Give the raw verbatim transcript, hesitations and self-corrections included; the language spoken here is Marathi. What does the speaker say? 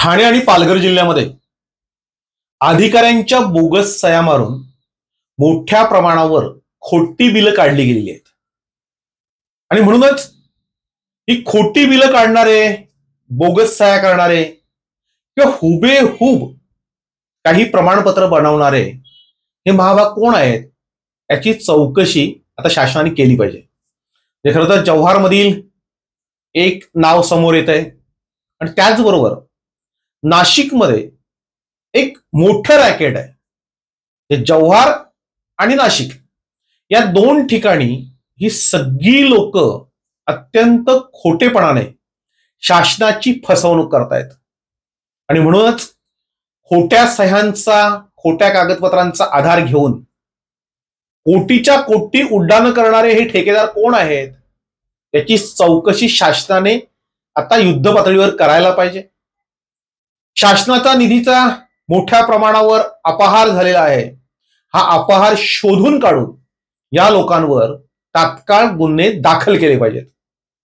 ठाणे आणि पालघर जिल्ह्यामध्ये अधिकाऱ्यांच्या बोगस सह्या मारून मोठ्या प्रमाणावर खोटी बिलं काढली गेलेली आहेत. आणि म्हणूनच ही खोटी बिलं काढणारे, बोगस सह्या करणारे किंवा हुबेहूब काही प्रमाणपत्र बनवणारे हे महाभाग कोण आहेत याची चौकशी आता शासनाने केली पाहिजे. हे खरं तर जव्हारमधील एक नाव समोर येत आहे आणि त्याचबरोबर नाशिकमध्ये एक मोठं रॅकेट आहे. हे जव्हार आणि नाशिक या दोन ठिकाणी ही सगळी लोक अत्यंत खोटेपणाने शासनाची फसवणूक करतायत. आणि म्हणूनच खोट्या सह्यांचा, खोट्या कागदपत्रांचा आधार घेऊन कोटीच्या कोटी उड्डाण करणारे हे ठेकेदार कोण आहेत याची चौकशी शासनाने आता युद्ध पातळीवर करायला पाहिजे. शासनाचा निधीचा मोठ्या प्रमाणावर अपहार झालेला आहे. हा अपहार शोधून काढून या लोकांवर तात्काळ गुन्हे दाखल केले पाहिजेत.